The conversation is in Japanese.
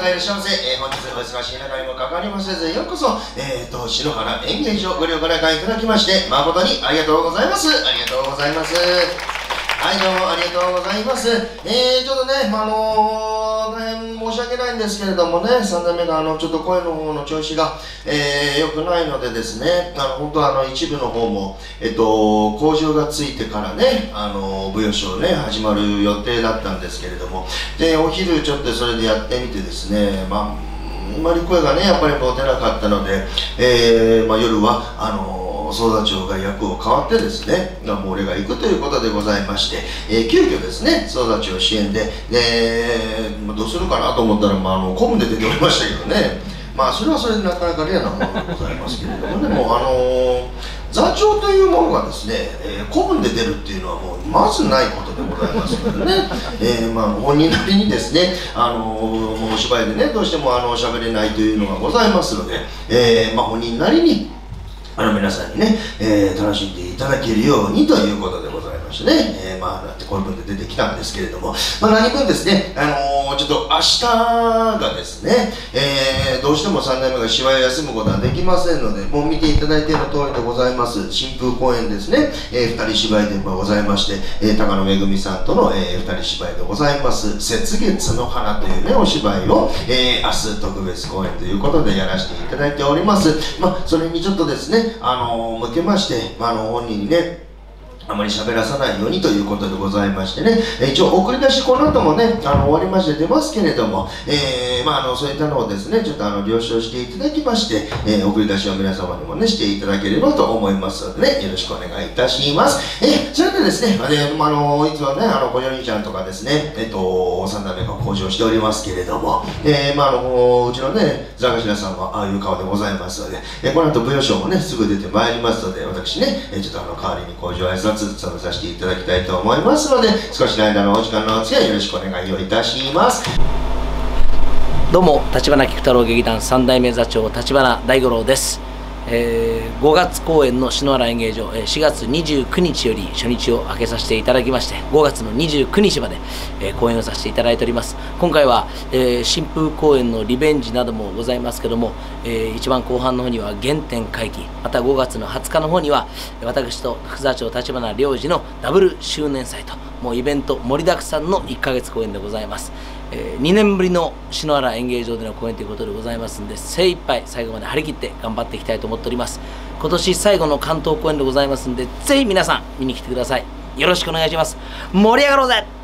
いらっしゃいませ。本日お忙しい中にもかかわりませず、ようこそ、篠原演芸場ご利用ご来館いただきまして、誠にありがとうございます。ありがとうございます。はい、どうもありがとうございます。ちょっとね、大変申し訳ないんですけれどもね、3代目がちょっと声の方の調子が、良くないのでですね、本当一部の方も、工場がついてからね、舞踊ショーね、始まる予定だったんですけれども、で、お昼ちょっとそれでやってみてですね、あんまり声がね、やっぱり出なかったので、夜は、総座長が役を変わってですね、もう俺が行くということでございまして、急遽ですね、総座長支援で、どうするかなと思ったら、公務で出ておりましたけどね、それはそれでなかなかレアなものでございますけれどもね、もう座長というものがですね、古文で出るっていうのはもうまずないことでございますのでね、本人なりにですね、もうお芝居でね、どうしても喋れないというのがございますので、本人なりに皆さんにね、楽しんでいただけるようにということでございましてね、だってこういう分で出てきたんですけれども、何分ですね、ちょっと明日がですね、どうしても3代目が芝居を休むことはできませんので、もう見ていただいている通りでございます、新風公演ですね、2人芝居でございまして、高野めぐみさんとの、2人芝居でございます、雪月の花というね、お芝居を、明日特別公演ということでやらせていただいております。それにちょっとですね、向けまして、本人にね、あまり喋らさないようにということでございましてね、一応送り出しこの後もね、終わりまして出ますけれども、そういったのをですね、ちょっと了承していただきまして、送り出しを皆様にもね、していただければと思いますのでね、よろしくお願いいたします。それでですね、いつはね、小よりちゃんとかですね、3代目が向上しておりますけれども、うちのね、座頭さんはああいう顔でございますので、この後舞踊ショーもね、すぐ出てまいりますので、私ね、ちょっと代わりに向上挨拶務めさせていただきたいと思いますので、少しの間のお時間のお付き合いよろしくお願いをいたします。 どうも、立花菊太郎劇団3代目座長立花大五郎です。5月公演の篠原演芸場、4月29日より初日を開けさせていただきまして、5月の29日まで、公演をさせていただいております。今回は、新風公演のリベンジなどもございますけども、一番後半の方には原点回帰、また5月の20日の方には私と副座長立花良次のダブル周年祭と、もうイベント盛りだくさんの1ヶ月公演でございます。2年ぶりの篠原演芸場での公演ということでございますので、精一杯最後まで張り切って頑張っていきたいと思っております。今年最後の関東公演でございますので、ぜひ皆さん見に来てください。よろしくお願いします。盛り上がろうぜ。